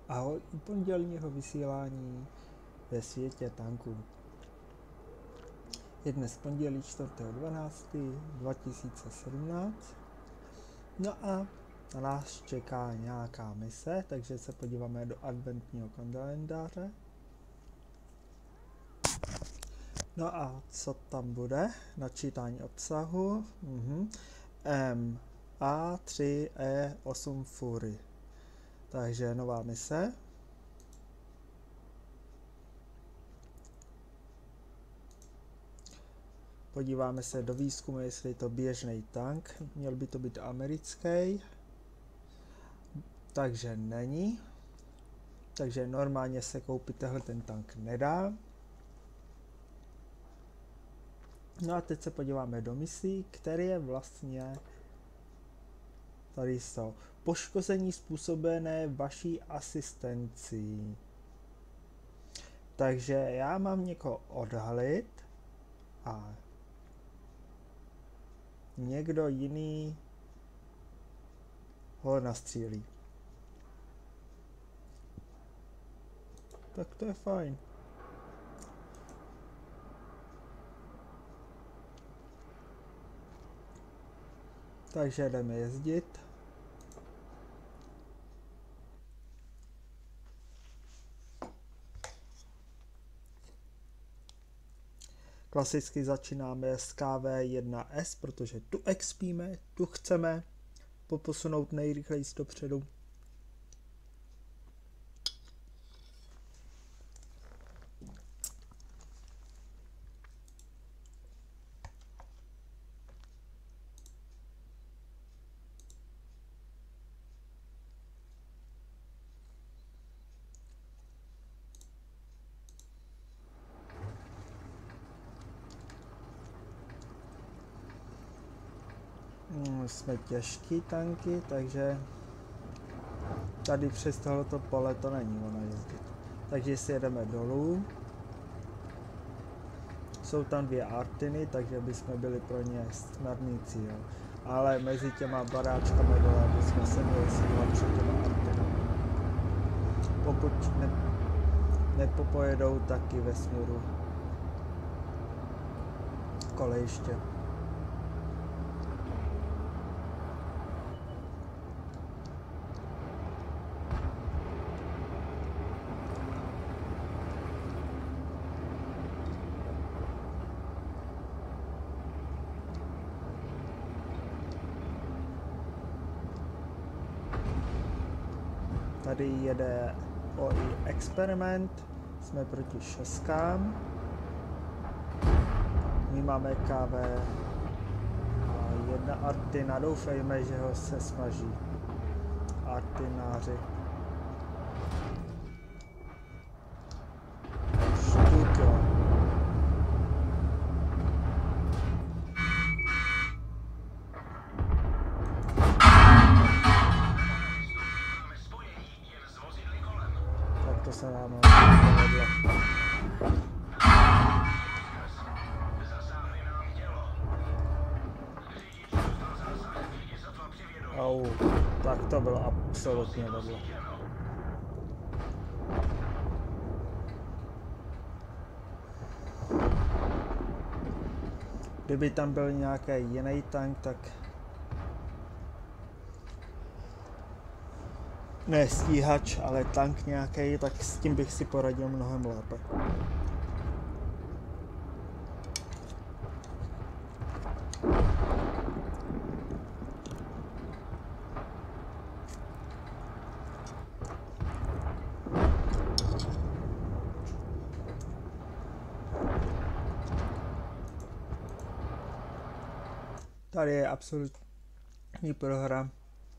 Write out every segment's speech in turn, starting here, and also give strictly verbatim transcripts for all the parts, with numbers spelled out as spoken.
Ahoj u pondělního vysílání ve světě tanků. Je dnes pondělí čtvrtého dvanáctého dva tisíce sedmnáct. No a na nás čeká nějaká mise, takže se podíváme do adventního kalendáře. No a co tam bude? Načítání obsahu. Mhm. M A tři E osm Fury. Takže nová mise. Podíváme se do výzkumu, jestli je to běžný tank. Měl by to být americký. Takže není. Takže normálně se koupit tenhle ten tank nedá. No a teď se podíváme do misí, které je vlastně tady jsou. Poškození způsobené vaší asistencí. Takže já mám někoho odhalit a někdo jiný ho nastřílí. Tak to je fajn. Takže jdeme jezdit. Klasicky začínáme s K V jedna S, protože tu expíme, tu chceme poposunout nejrychleji dopředu. Jsme těžký tanky, takže tady přes tohoto pole to není ono jezdit. Takže si jedeme dolů. Jsou tam dvě Artiny, takže bychom byli pro ně snadný cíl. Ale mezi těma baráčkami dole bychom se měli sílat před těma Artinami. Pokud ne, nepopojedou taky ve směru kolejiště. Tady jede O I experiment, jsme proti šeskám. My máme K V a jedna Artina, doufejme, že ho se smaží Artináři. Štuka. To se nám nevedlo. Au, tak to bylo absolutně vedlo. Kdyby tam byl nějaký jiný tank, tak ne stíhač, ale tank nějaký, tak s tím bych si poradil mnohem lépe. Tady je absolutní prohra.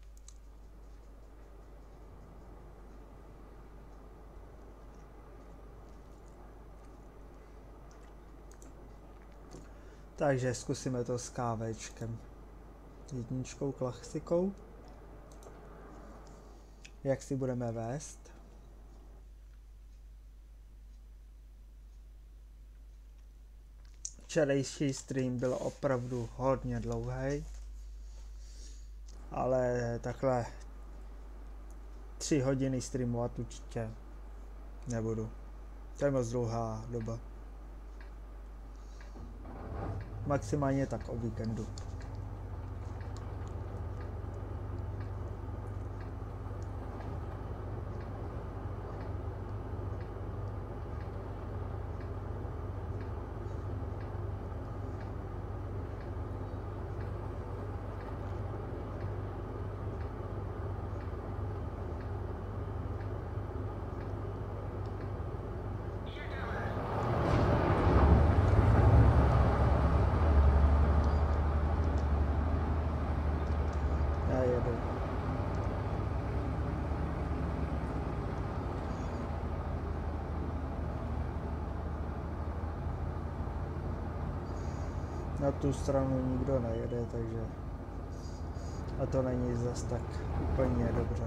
Takže zkusíme to s kávečkem. Jedničkou klasikou. Jak si budeme vést? Včerejší stream byl opravdu hodně dlouhý. Ale takhle tři hodiny streamovat určitě nebudu. To je moc dlouhá doba. Maximálně tak o víkendu. Na tu stranu nikdo nejede, takže a to není zas tak úplně dobře.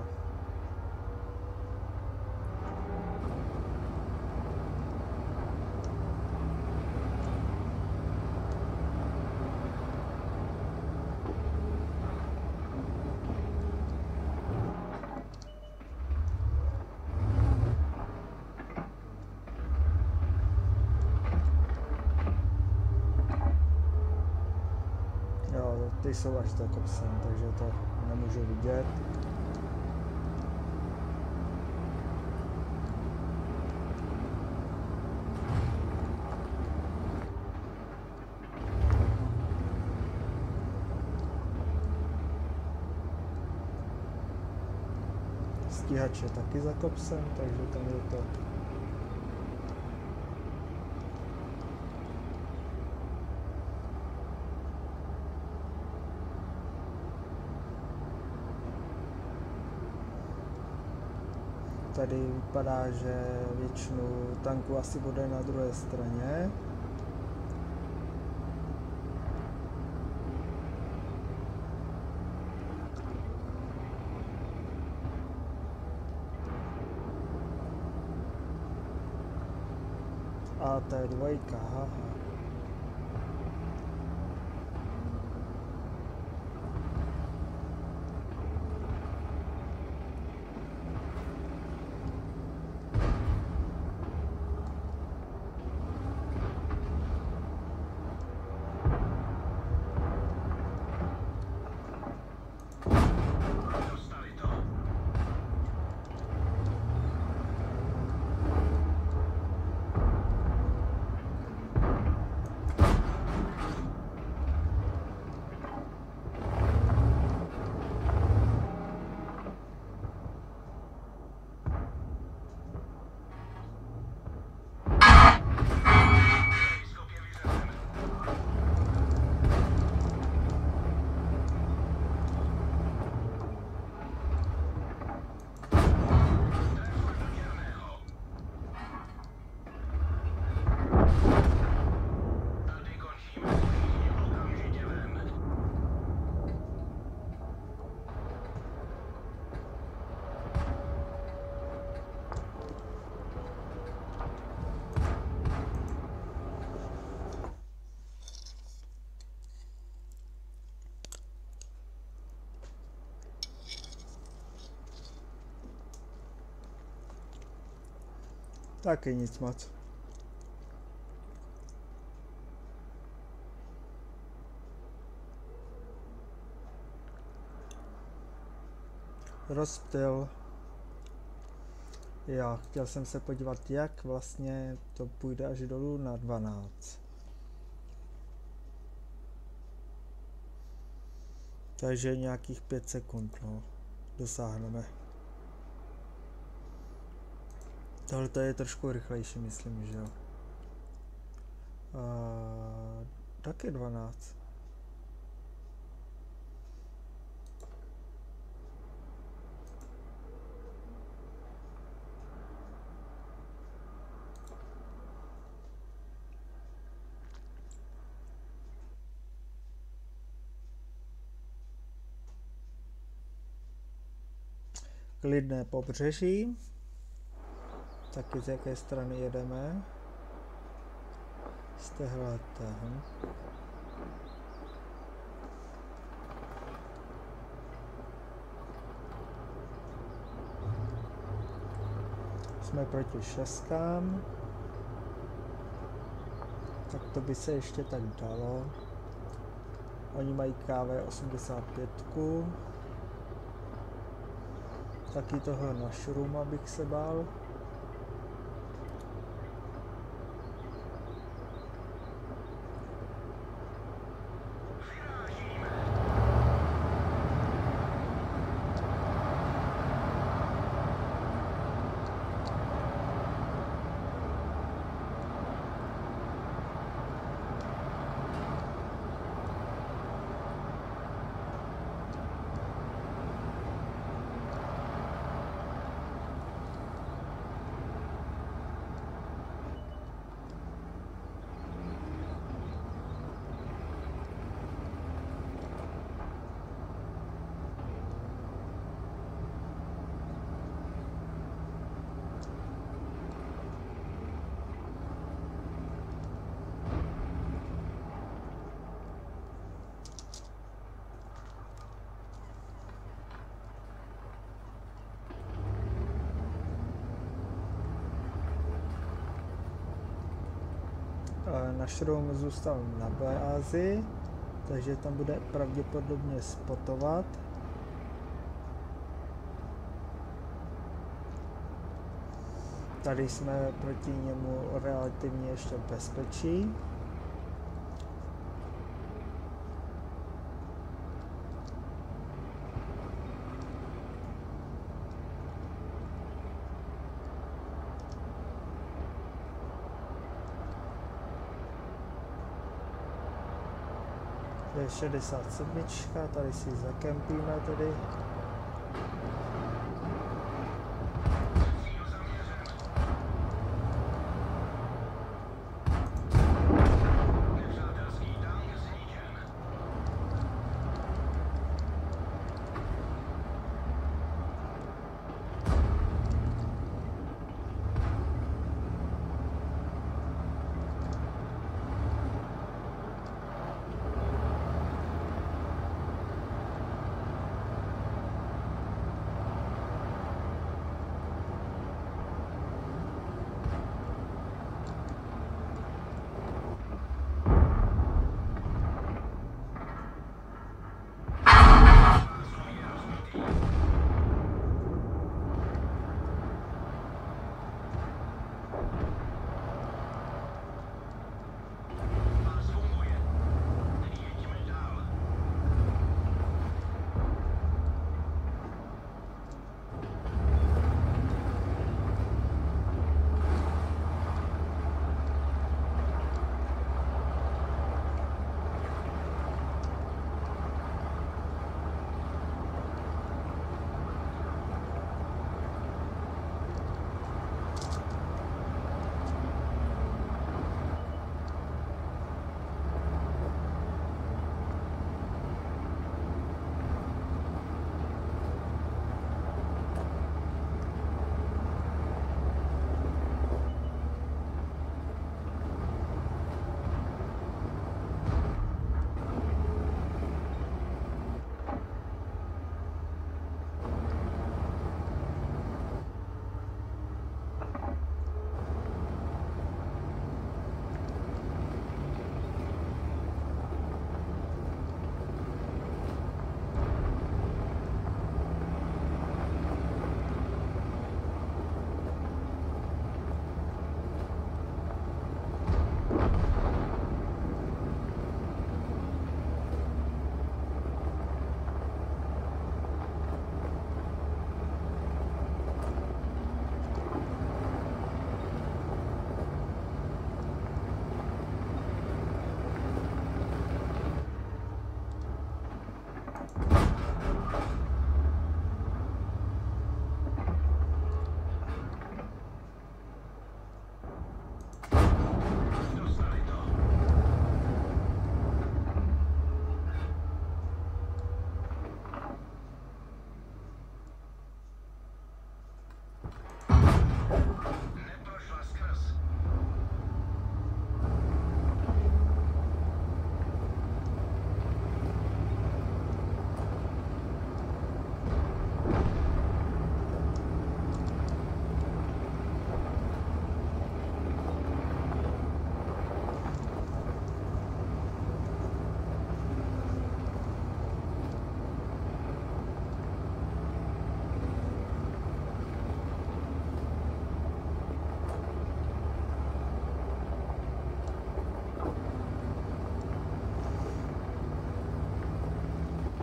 Ty jsou až tak kopsem, takže to nemůžu vidět. Stíhač je taky za kopsem, takže tam je to. Tady vypadá, že většinu tanku asi bude na druhé straně. A to je dvojka, haha. Taky nic moc. Rozptyl. Já chtěl jsem se podívat, jak vlastně to půjde až dolů na dvanáct. Takže nějakých pět sekund, no, dosáhneme. Tohle je trošku rychlejší, myslím, že jo. A taky dvanáct. Klidné pobřeží. Taky z jaké strany jedeme? Z téhle. jsme proti šestkám. Tak to by se ještě tak dalo. Oni mají K V osmdesát pět. Taky toho Nashrooma bych se bál. Nashroom zůstal na bázi, takže tam bude pravděpodobně spotovat. Tady jsme proti němu relativně ještě v bezpečí. Je šedesát sedm, tady si zakempíme tedy.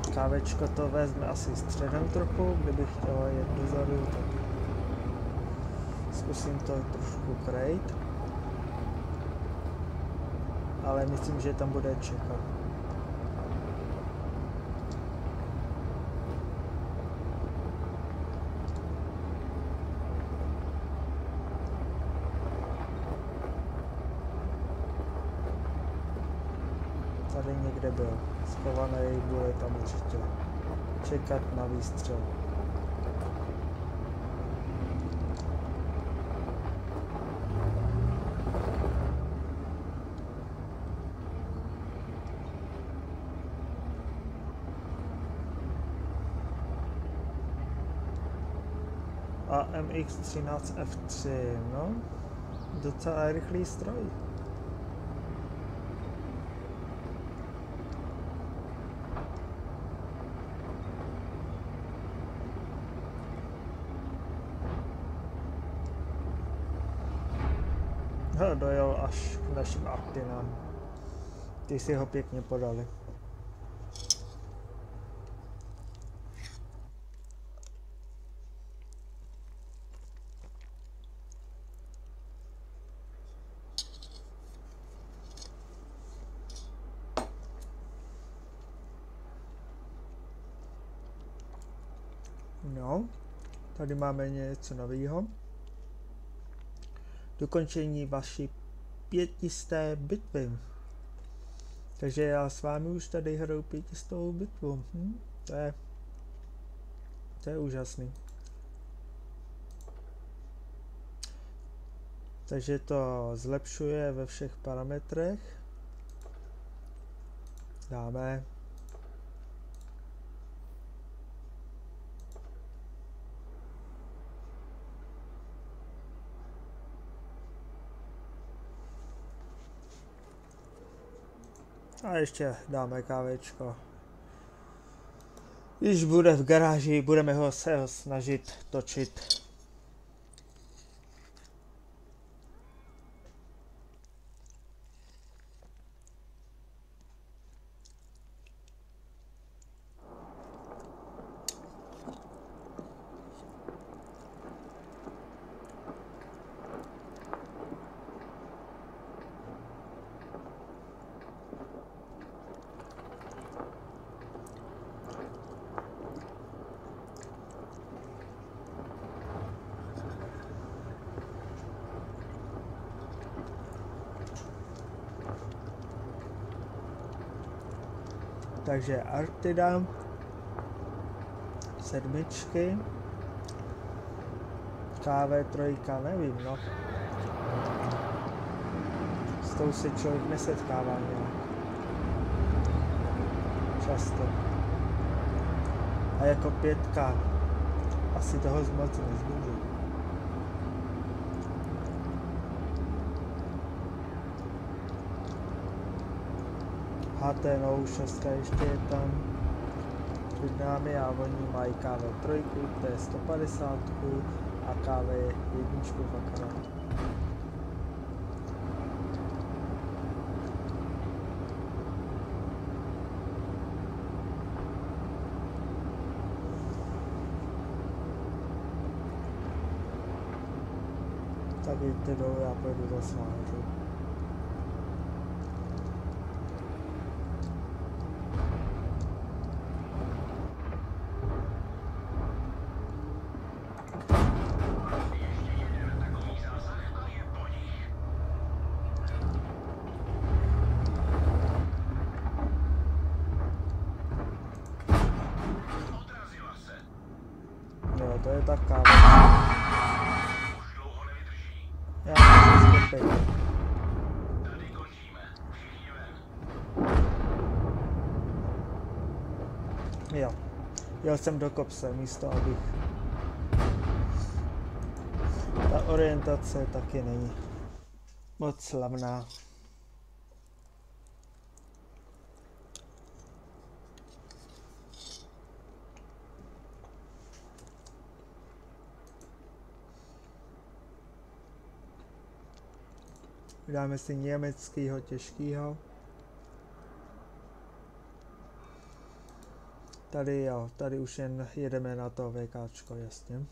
Kávečko to vezme asi středem trochu, kdybych chtěla jet dozadu, tak zkusím to trošku krejt. Ale myslím, že tam bude čekat. Tady někde byl schovaný, bude tam určitě čekat na výstřel. A M X třináct F tři, no, docela rychlý stroj. No, dojel až k našim Artinám. Ty si ho pěkně podali. No, tady máme něco nového. Dokončení vaší pětisté bitvy. Takže já s vámi už tady hraju pětistou bitvu. Hm? To je, to je úžasný. Takže to zlepšuje ve všech parametrech. Dáme. A ještě dáme kávečko. Když bude v garáži, budeme ho se ho snažit točit. Takže Artida, sedmičky, K V tři, nevím, no. S tou se člověk nesetkává nějak často. A jako pětka asi toho moc nezbudí. H T no šest ještě je tam před námi a oni mají K V tři, T sto padesát a K V jedna dvakrát. Tak jděte dolů, já pojedu zase nahoru. To je ta káva. Já jsem sklepej. Tady končíme. Všichni ven. Jo. Jel jsem do kopce místo, abych... Ta orientace taky není moc slavná. Dáme si německýho těžkýho. Tady jo, tady už jen jedeme na to VKčko, jasně.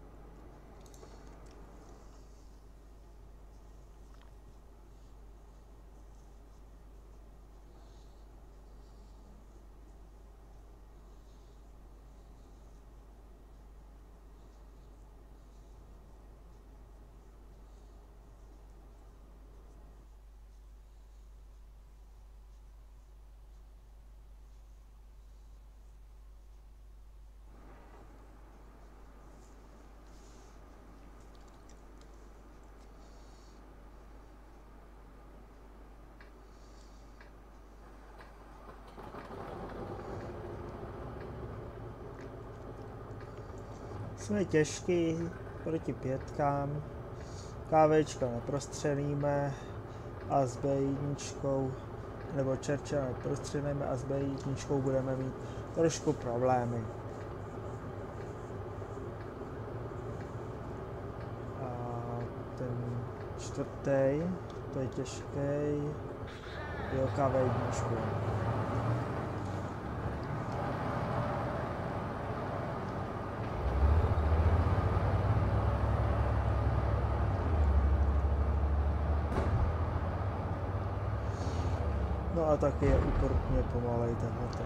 Jsme těžký proti pětkám, kávečka neprostřelíme a s bé jedna, nebo Churchilla neprostřelíme a s bé jedna budeme mít trošku problémy. A ten čtvrtý, to je těžký, jo, ká vé jedna. No a taky je ukrutně pomalej tenhle.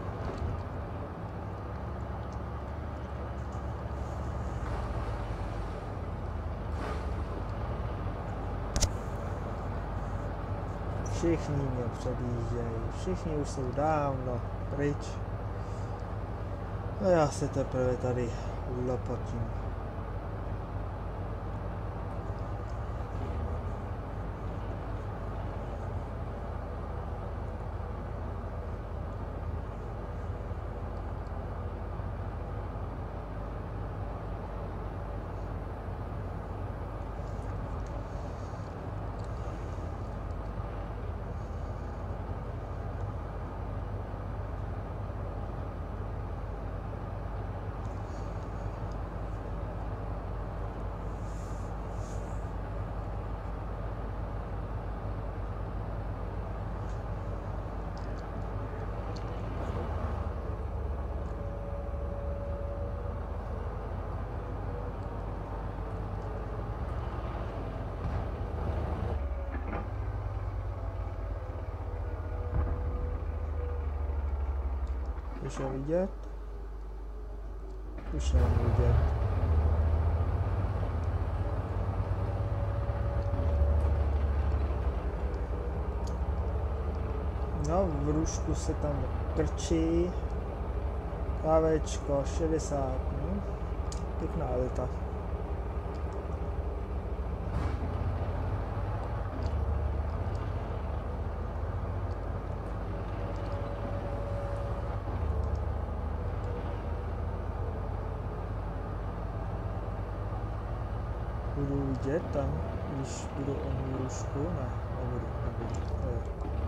Všichni mě předjíždějí, všichni už jsou dávno pryč. A já se teprve tady lopotím. Už je vidět? Už není vidět. No, v růžku se tam krčí. Kávečko šedesát, no. Pěkná elita. Budu vidět tam, když budu o růžku? Ne, nebudu, nebudu. Jo.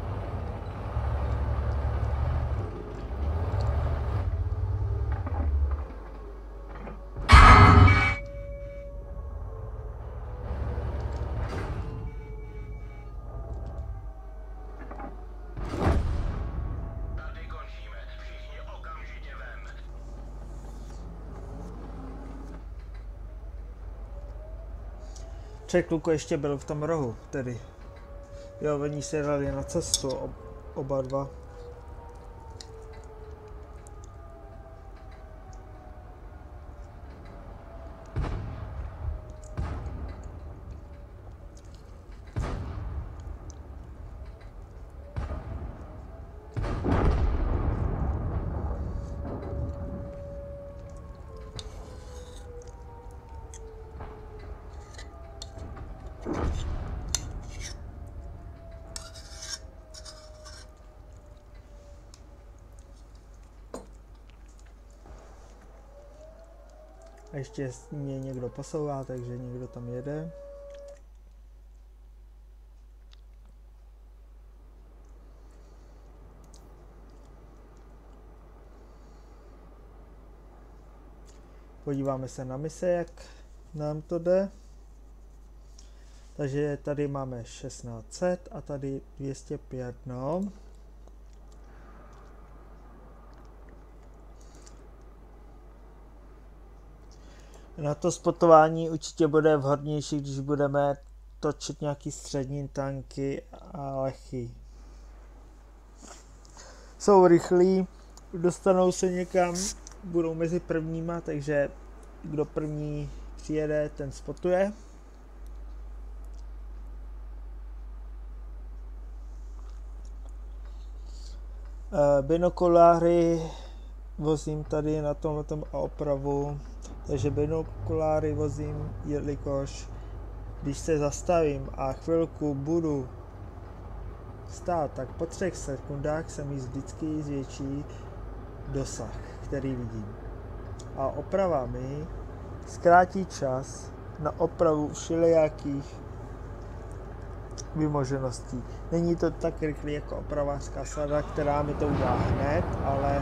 Tady končíme. Všichni okamžitě ven. Tři kluku ještě byl v tom rohu, tedy. Jo, oni se dali na cestu, ob, oba dva. A ještě mě někdo posouvá, takže někdo tam jede. Podíváme se na mise, jak nám to jde. Takže tady máme šestnáct set a tady dvě stě pět, no. Na to spotování určitě bude vhodnější, když budeme točit nějaký střední tanky a lehký. Jsou rychlí, dostanou se někam, budou mezi prvníma, takže kdo první přijede, ten spotuje. Binokuláry vozím tady na tomhletom opravu, takže binokuláry vozím, jelikož když se zastavím a chvilku budu stát, tak po třech sekundách se mi vždycky zvětší dosah, který vidím. A oprava mi zkrátí čas na opravu všelijakých vymožeností. Není to tak rychlý jako opravářská sada, která mi to udělá hned, ale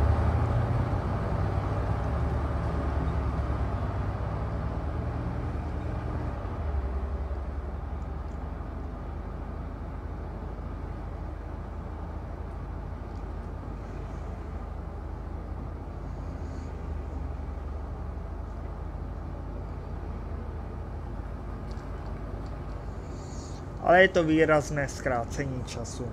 ale je to výrazné zkrácení času.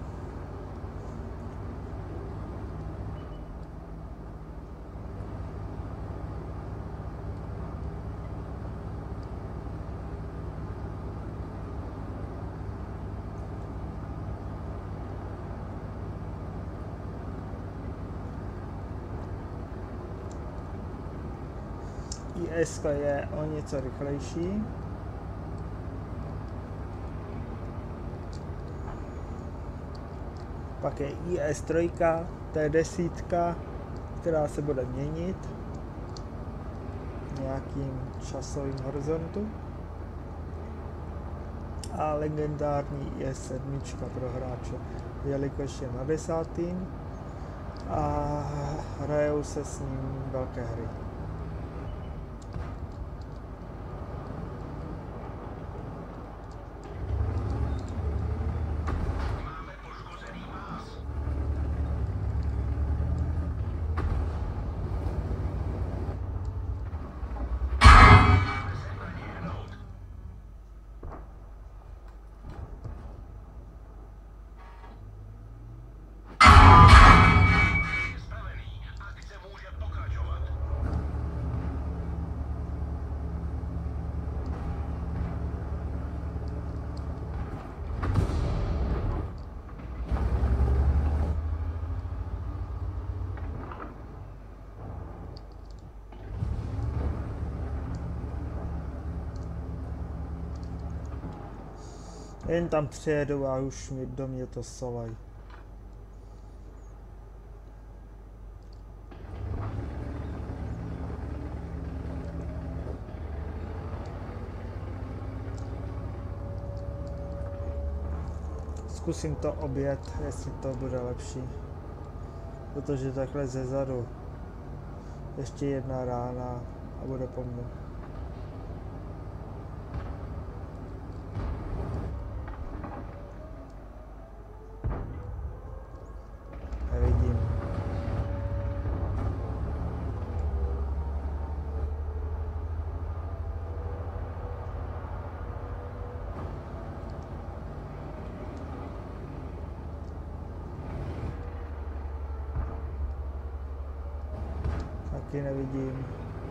I S je o něco rychlejší. Pak je I S tři, T deset, která se bude měnit v nějakým časovým horizontu. A legendární I S sedm pro hráče, jelikož je na desátým a hrajou se s ním velké hry. Jen tam přijedu a už mi do mě to solej. Zkusím to obět, jestli to bude lepší. Protože takhle zezadu ještě jedna rána a bude po mně. Nevidím. Taky nevidím.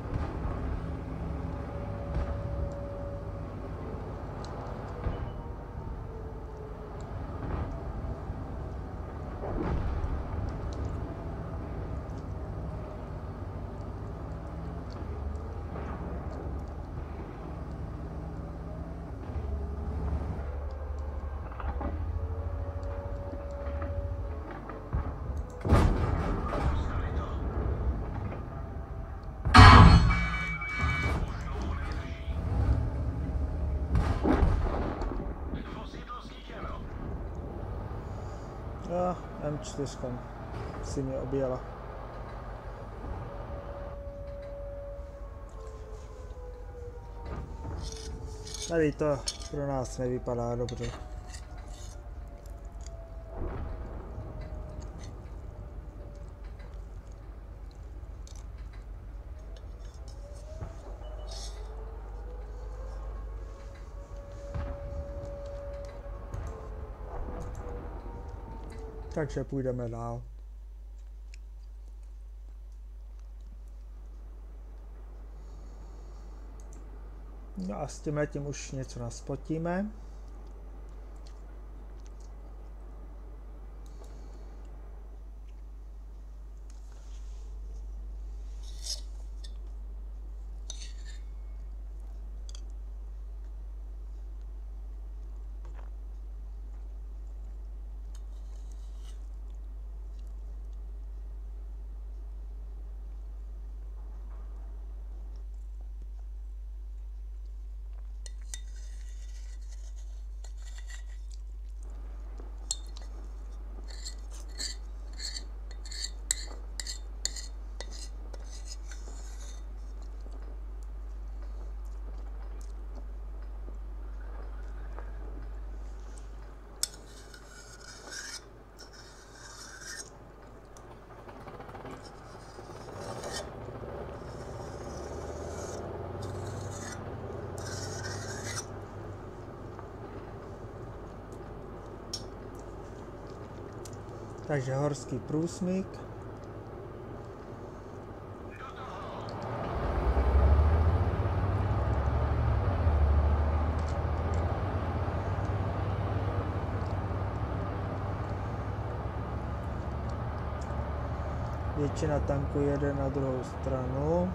A M čtyři si mě objela. Tady to pro nás nevypadá dobře. Takže půjdeme dál. No a s tímhle tím už něco naspotíme. Takže horský průsmyk. Většina tanků jede na druhou stranu.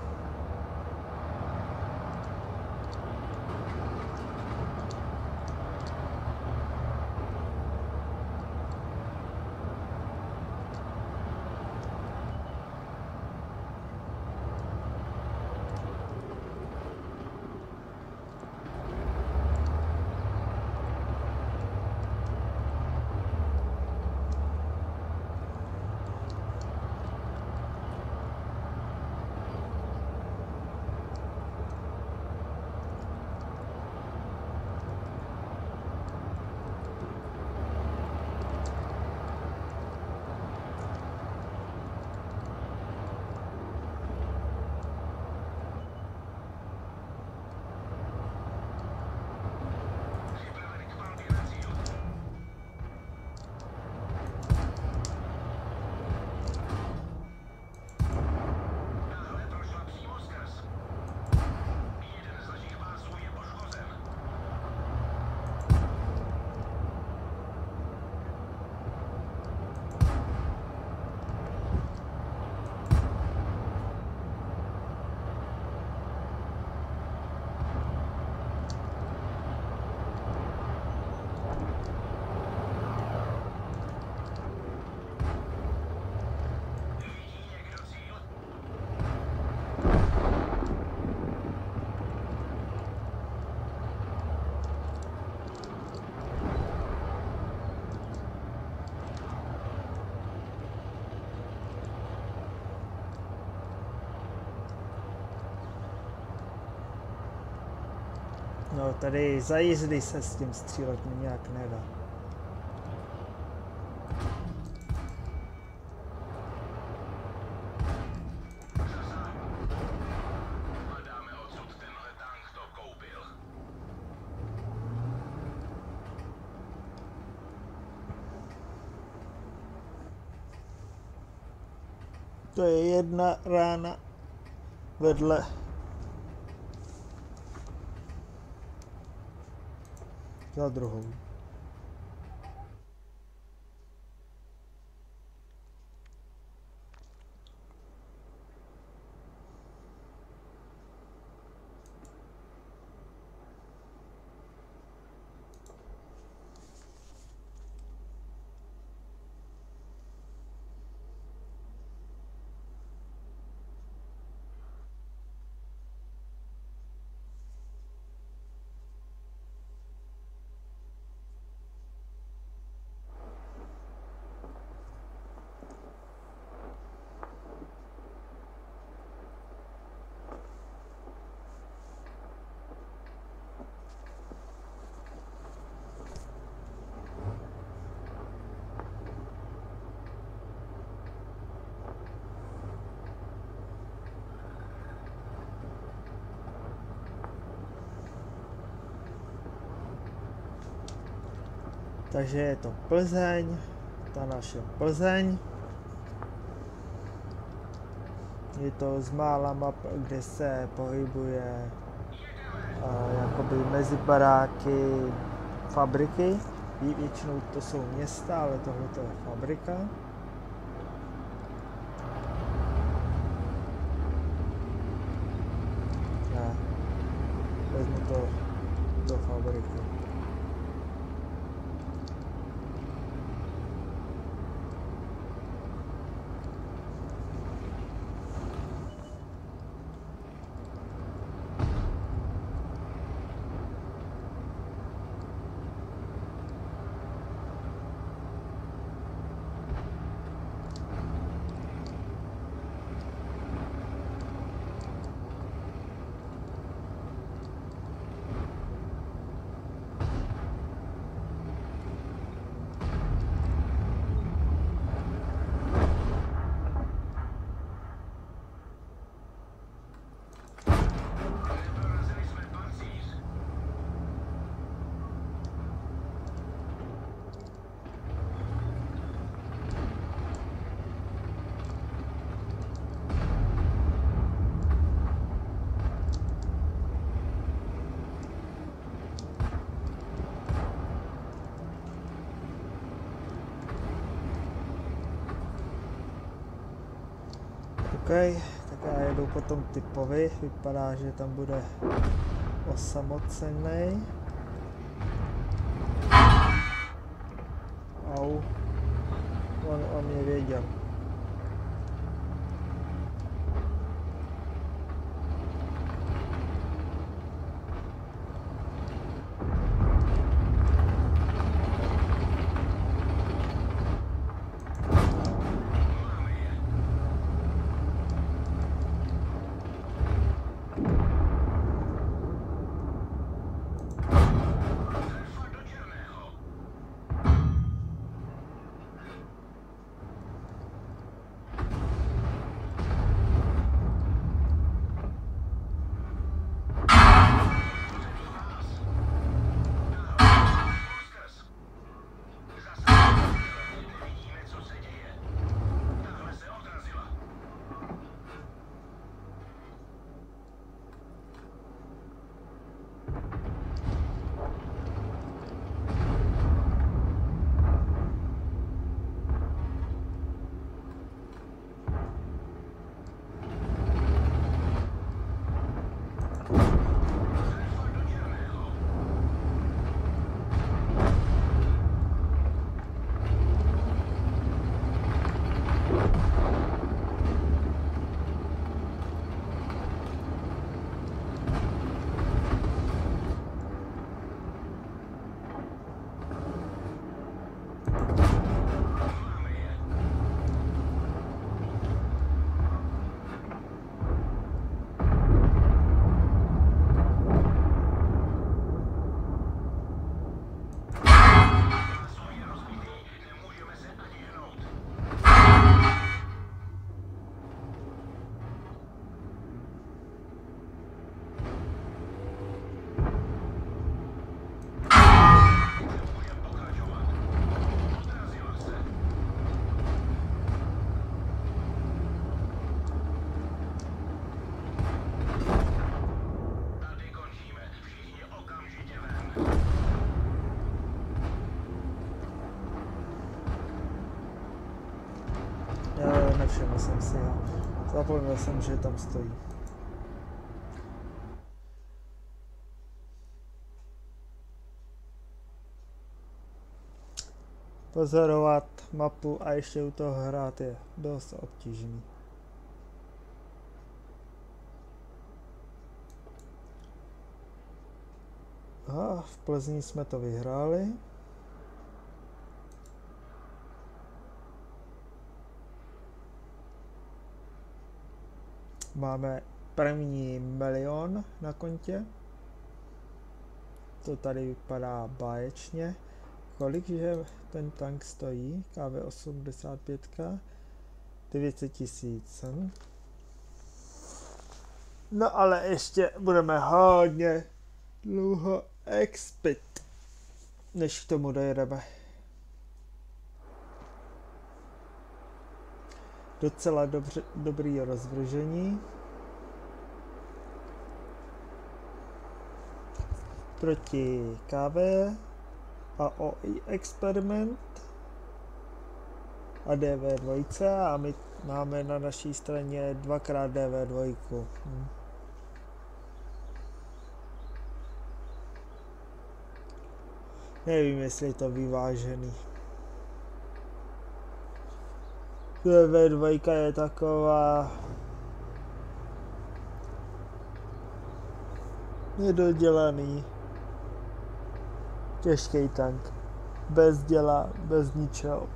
No tady za jízdy se s tím střílet nějak nedá. To je jedna rána vedle za druhou. Takže je to Plzeň, ta naše Plzeň. Je to z mála map, kde se pohybuje uh, jakoby mezi baráky fabriky. Většinou to jsou města, ale tohle to je fabrika. Ne, vezmu to do fabriky. OK, tak já jedu potom typovi, vypadá, že tam bude osamocený. Au, on o mě věděl. Nevšiml jsem si ho. Zapomněl jsem, že tam stojí. Pozorovat mapu a ještě u toho hrát je dost obtížný. A v Plzni jsme to vyhráli. Máme první milion na kontě. To tady vypadá báječně. Kolik že ten tank stojí? K V osmdesát pět? devět set tisíc. No ale ještě budeme hodně dlouho expit, než k tomu dojedeme. docela dobře, dobrý rozvržení. Proti K V a O I experiment a D V dva a my máme na naší straně dvakrát D V dva. Hm. Nevím, jestli je to vyvážený. D V dva je taková nedodělaný těžký tank. Bez děla, bez ničeho.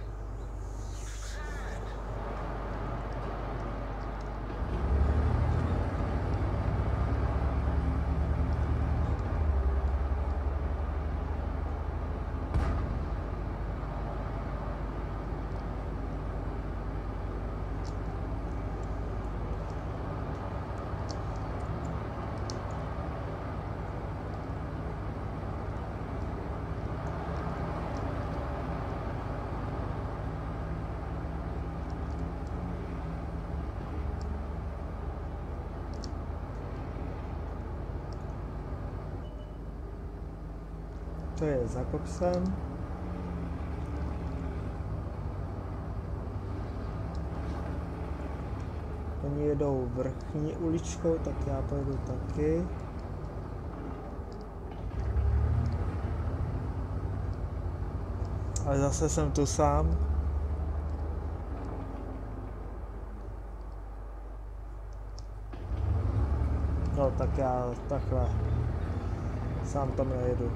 To je za kopsem. Oni jedou vrchní uličkou, tak já pojedu taky. Ale zase jsem tu sám. No tak já takhle sám tam nejedu.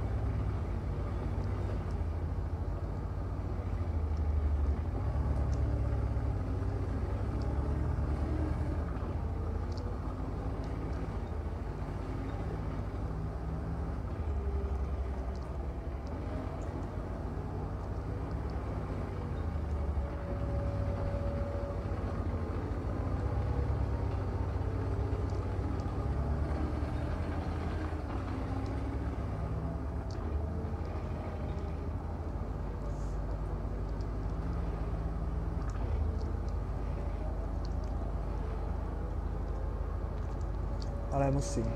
Ale musím.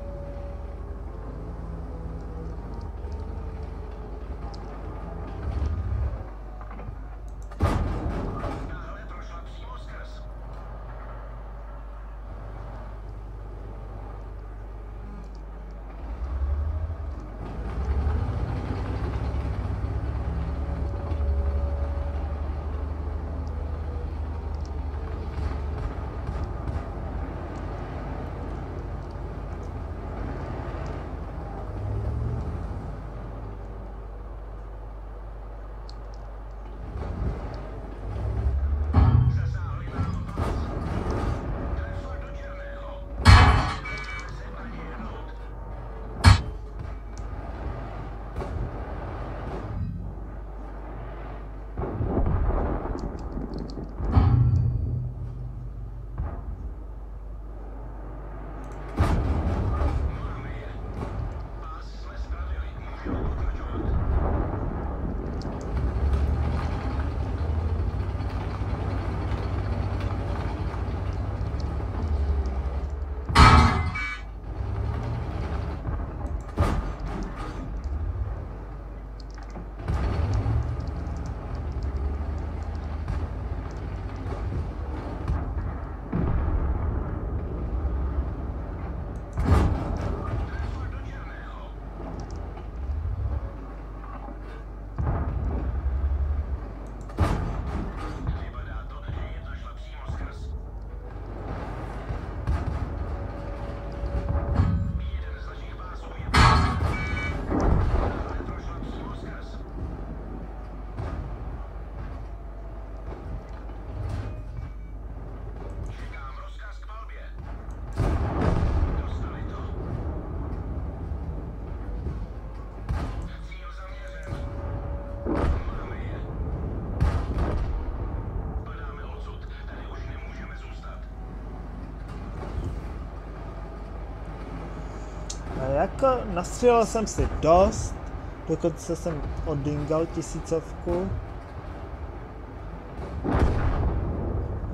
Jako nastřelil jsem si dost, dokonce jsem oddingal tisícovku.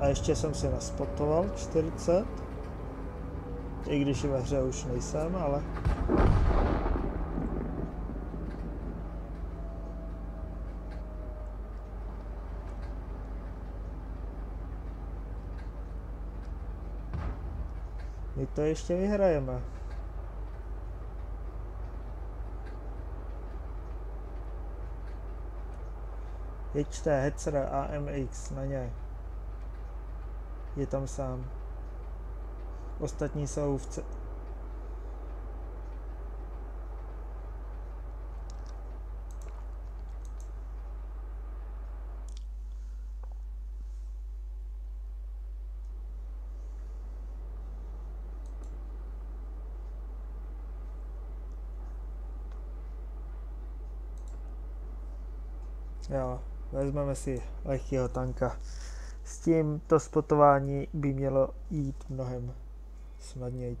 A ještě jsem si naspotoval čtyřicet. I když ve hře už nejsem, ale... My to ještě vyhrajeme. Jeďte Hetzer A M X na něj. Je tam sám. Ostatní jsou v C... Jo, vezmeme si lehkého tanka. S tím to spotování by mělo jít mnohem snadněji.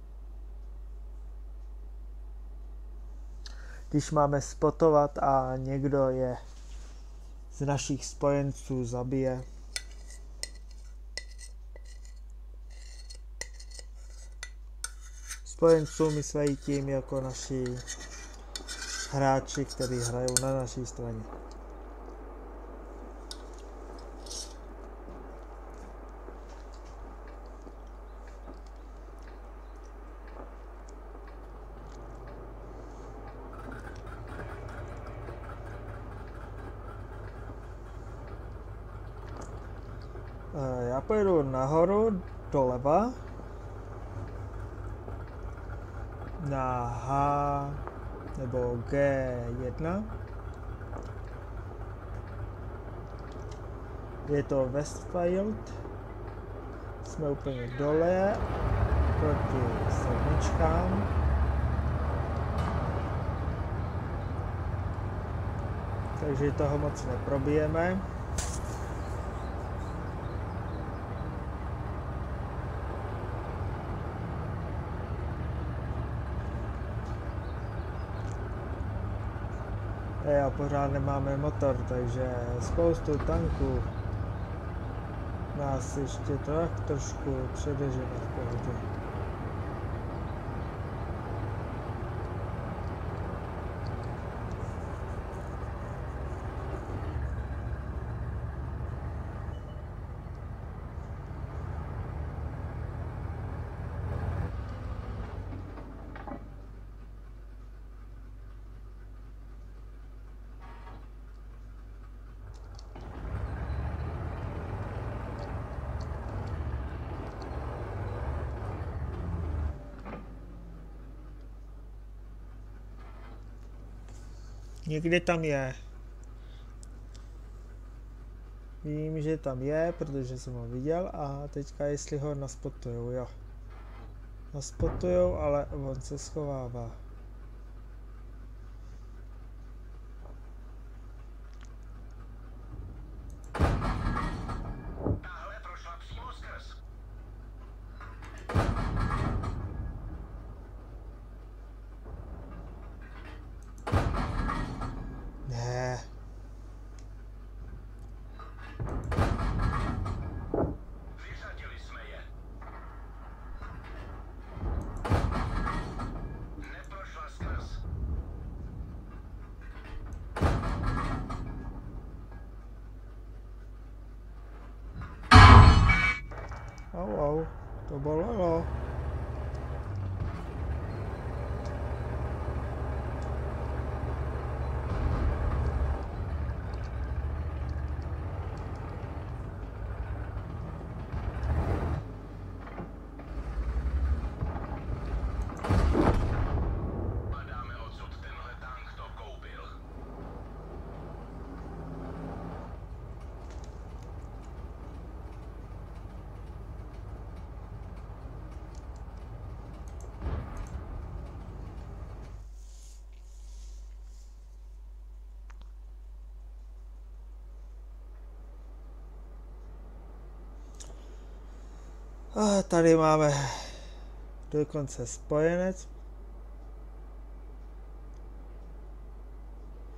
Když máme spotovat a někdo je z našich spojenců zabije, spojenců myslí tím jako naši hráči, kteří hrajou na naší straně. Já pojedu nahoru, doleva, na H nebo G jedna. Je to Westfield. Jsme úplně dole proti sedmičkám. Takže toho moc neprobijeme. A pořád nemáme motor, takže spoustu tanků nás ještě tak trošku předežene v pohodě. Někde tam je. Vím, že tam je, protože jsem ho viděl a teďka jestli ho naspotujou, jo. Naspotujou, ale on se schovává. Tahle prošla přímo skrz. Ne. Vyřadili jsme je. Neprošla skrz. Au, au, to bolelo. Padáme odsud, tenhle tank to koupil. A tady máme dokonce spojenec.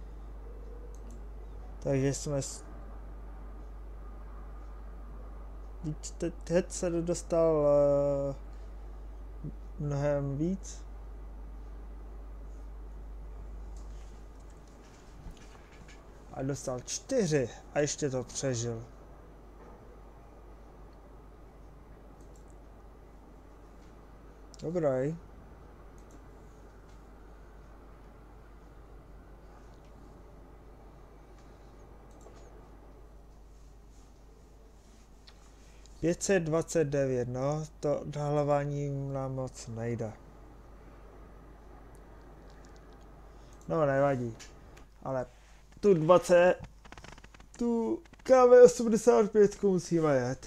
Takže jsme s... Teď te- teď se dostal uh, mnohem víc. A dostal čtyři a ještě to přežil. Dobrý. pět set dvacet devět, no, to odhalování nám moc nejde. No, nevadí. Ale tu dvacet, tu K V osmdesát pět musíme jet.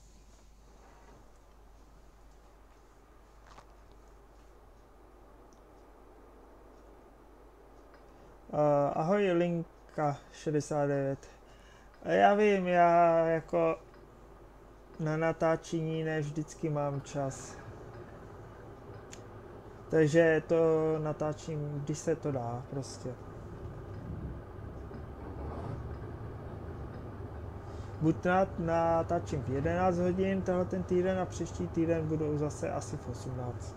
Uh, ahoj, Linka šedesát devět. Já vím, já jako na natáčení ne vždycky mám čas. Takže to natáčím, když se to dá, prostě. Buď natáčím v jedenáct hodin tenhle ten týden a příští týden budou zase asi v osmnáct.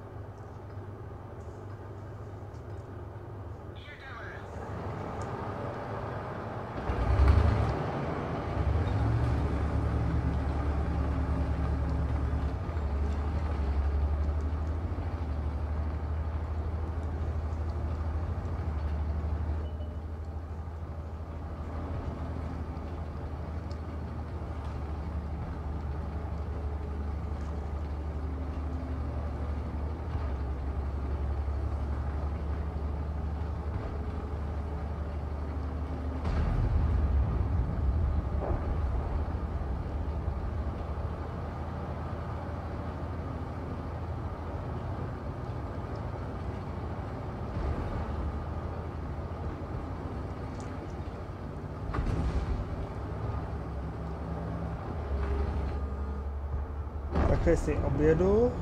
Takhle si obědu.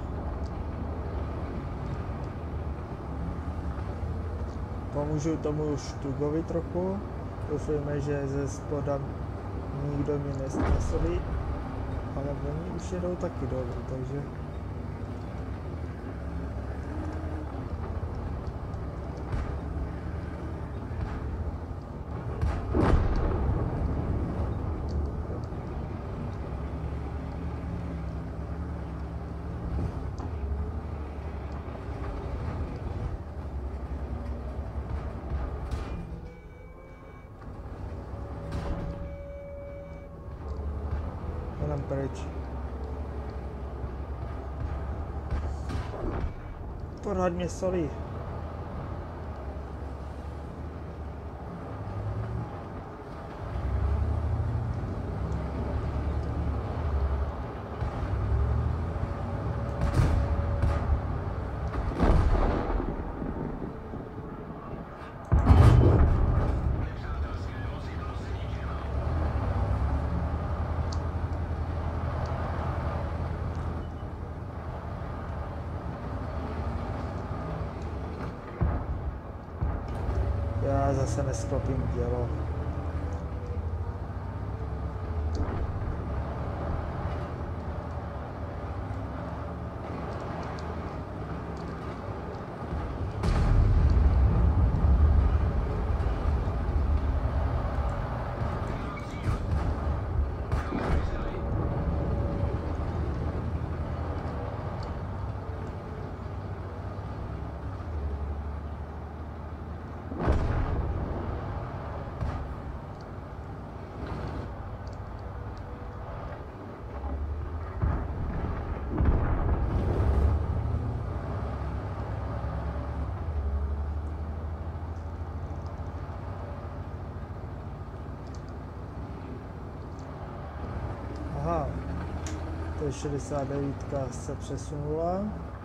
Pomůžu tomu Štugovi trochu. Doufujeme, že ze spoda nikdo mě nesnasolí. Ale oni už jedou taky dolů, takže... Pryč. Pořád mě solí. Já zase nesklopím dělo. Aha, to je šedesát devět se přesunula.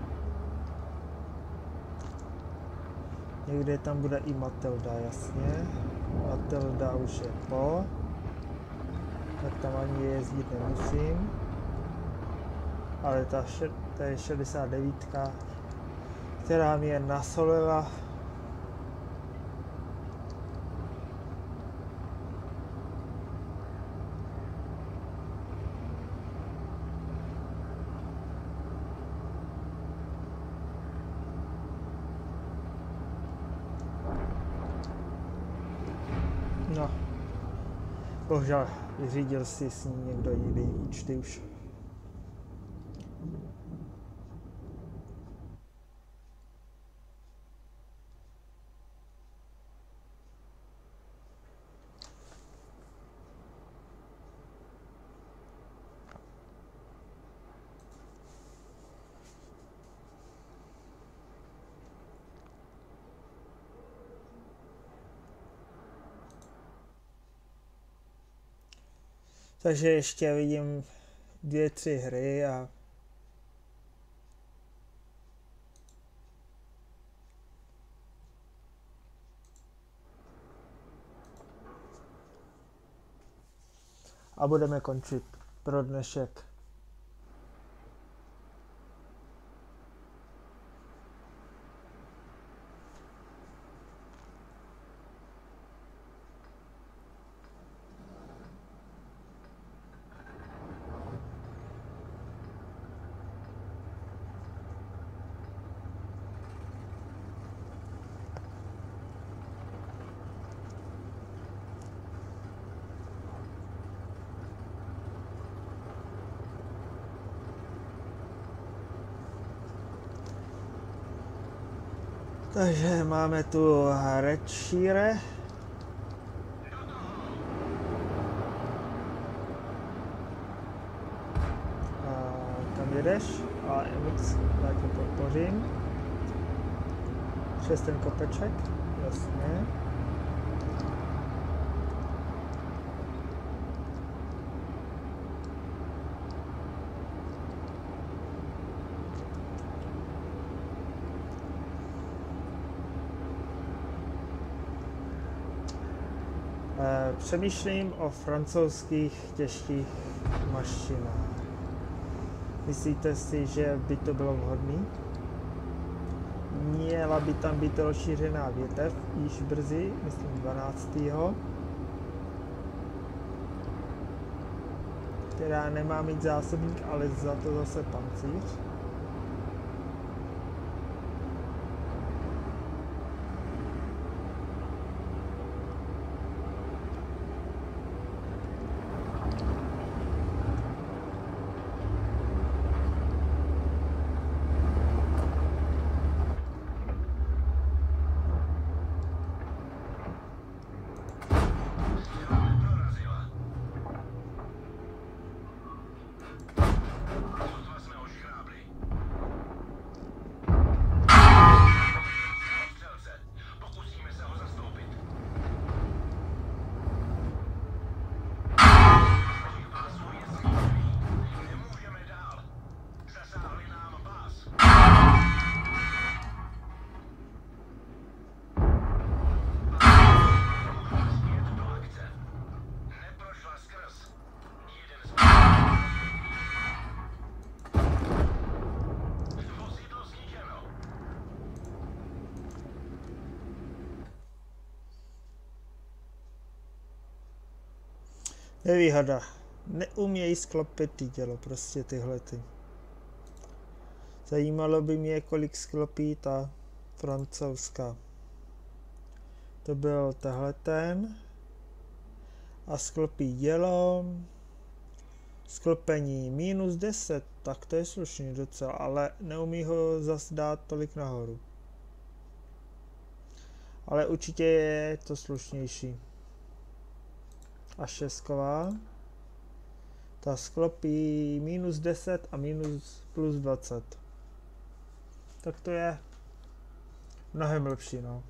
Někde tam bude i Matilda, jasně. Matilda už je po. Tak tam ani jezdit nemusím. Ale ta, ta je šedesát devět, která mě nasolila. Bohužel vyřídil si s ní někdo jiný účty už. Takže ještě vidím dvě, tři hry a a budeme končit pro dnešek. Takže máme tu Redshire. A kam jedeš? A Emix, tak to podpořím. Přes ten kopeček, jasně. Přemýšlím o francouzských těžkých mašinách. Myslíte si, že by to bylo vhodné? Měla by tam být rozšířená větev již brzy, myslím dvanáctého která nemá mít zásobník, ale za to zase pancíř. Nevýhoda. Neumějí sklopit ty dělo, prostě tyhle ty. Zajímalo by mě, kolik sklopí ta francouzská. To byl tahle ten. A sklopí dělo. Sklopení minus deset, tak to je slušný docela, ale neumí ho zase dát tolik nahoru. Ale určitě je to slušnější. A šestková. Ta sklopí minus deset a minus plus dvacet. Tak to je mnohem lepší, no.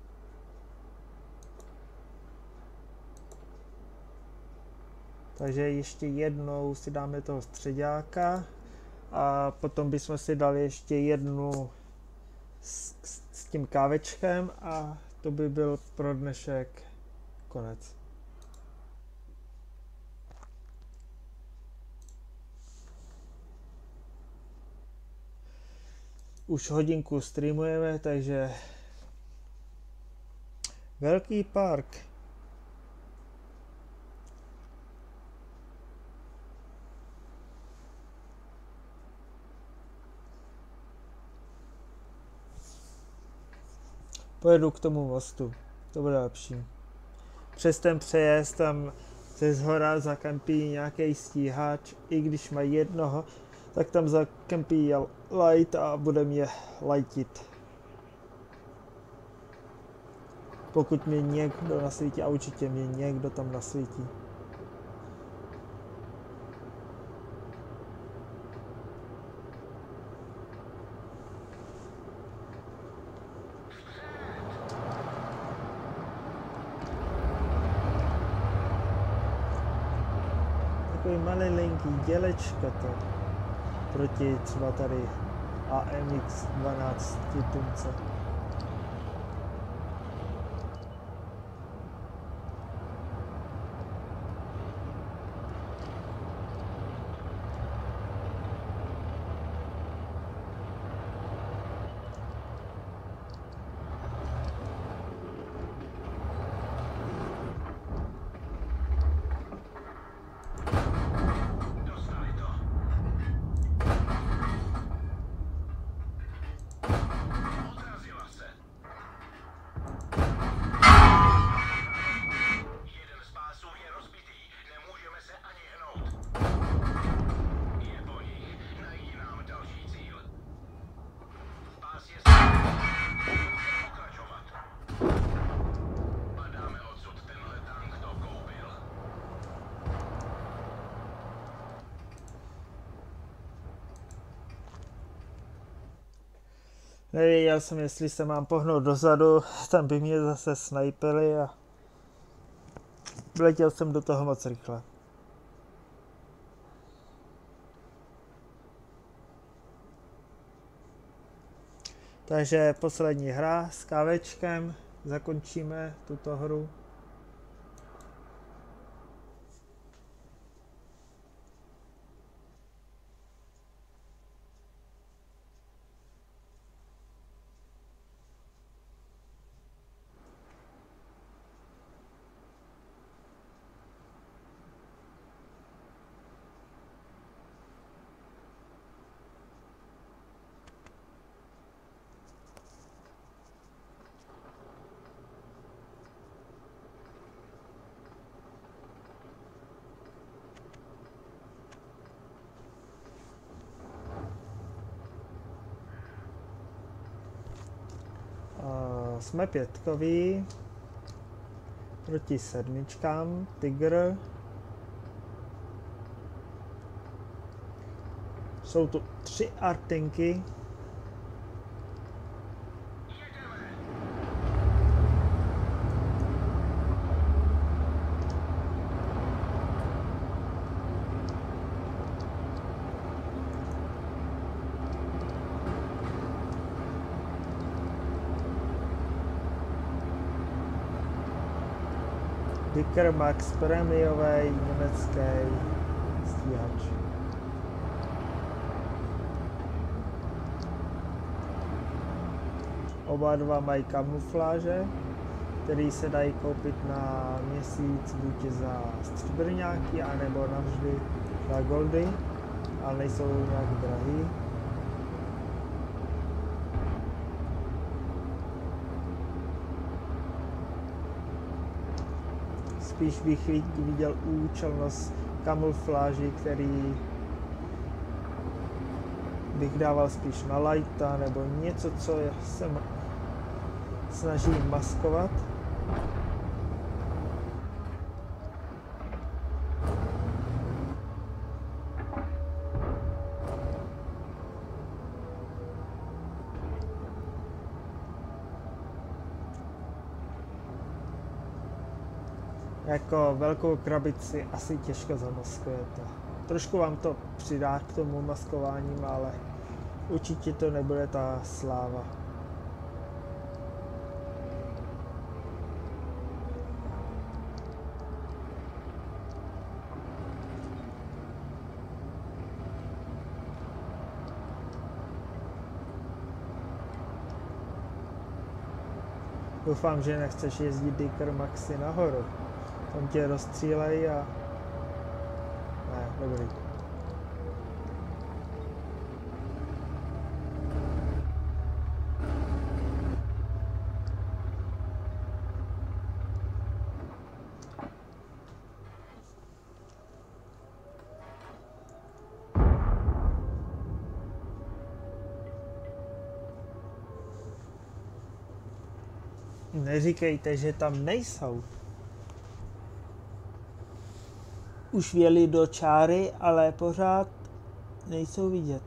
Takže ještě jednou si dáme toho středáka a potom bychom si dali ještě jednu s, s, s tím kávečkem a to by byl pro dnešek konec. Už hodinku streamujeme, takže velký park. Pojedu k tomu mostu, to bude lepší. Přes ten přejezd tam ze zhora zakempí nějaký stíhač, i když mají jednoho, tak tam zakempí light a bude mě lightit. Pokud mě někdo nasvítí, a určitě mě někdo tam nasvítí. Takový malinký dělečko to proti třeba tady A M X dvanáct tunce. Nevěděl jsem, jestli se mám pohnout dozadu, tam by mě zase snajpili a vletěl jsem do toho moc rychle. Takže poslední hra s kávečkem, zakončíme tuto hru. Jsme pětkoví proti sedmičkám, Tiger. Jsou tu tři artinky. Dicker Max, prémiový německý stíhač. Oba dva mají kamufláže, který se dají koupit na měsíc buď za stříbrňáky, anebo navždy za goldy, ale nejsou nějak drahý. Spíš bych viděl účelnost kamufláži, který bych dával spíš na lighta nebo něco, co se snaží maskovat. Jako velkou krabici asi těžko zamaskujete. Trošku vám to přidá k tomu maskováním, ale určitě to nebude ta sláva. Doufám, že nechceš jezdit Dicker Maxi nahoru. Tam tě rozstřílejí a... Ne, dobrý. Neříkejte, že tam nejsou. Už vjeli do čáry, ale pořád nejsou vidět.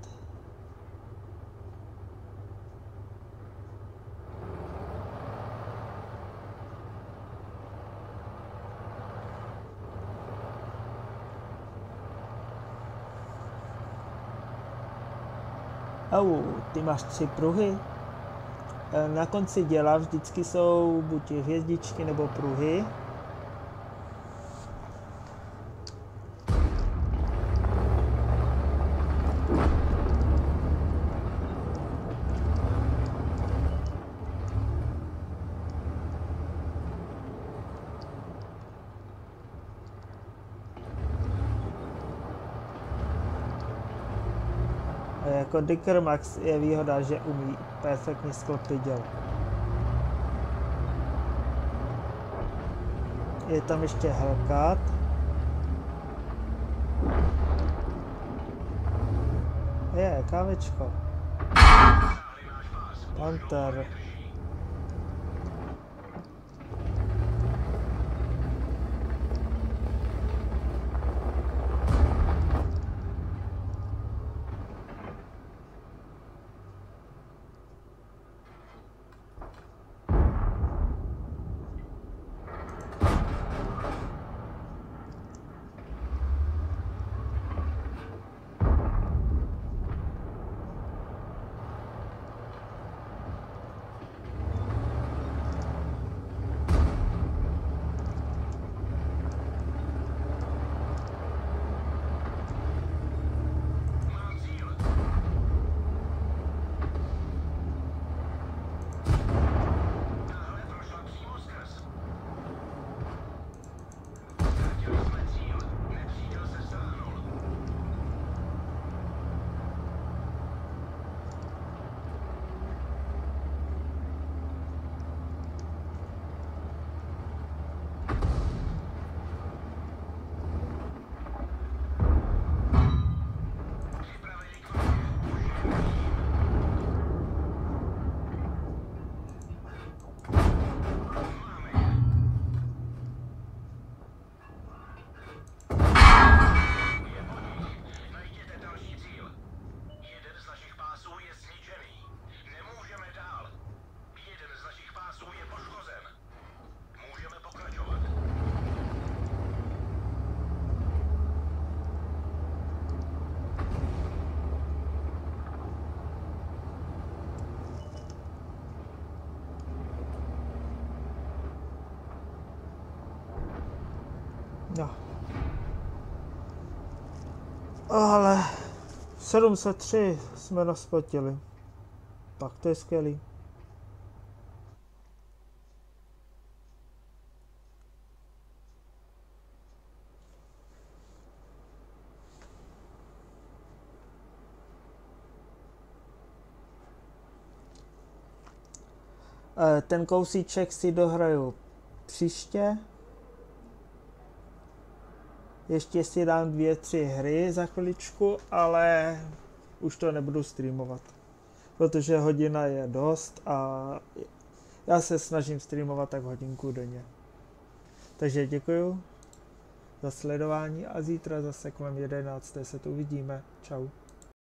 Au, ty máš tři pruhy. Na konci děla vždycky jsou buď hvězdičky nebo pruhy. Jako Dicker Max je výhoda, že umí perfektně sklopit dělo. Je tam ještě Hellcat. Je, kávečko. Panther. No. Ale sedm set tři jsme naspotili. Tak to je skvělý. Ten kousíček si dohraju příště. Ještě si dám dvě, tři hry za chviličku, ale už to nebudu streamovat. Protože hodina je dost a já se snažím streamovat tak hodinku denně. Takže děkuju za sledování a zítra zase kolem jedenácté se tu uvidíme. Čau.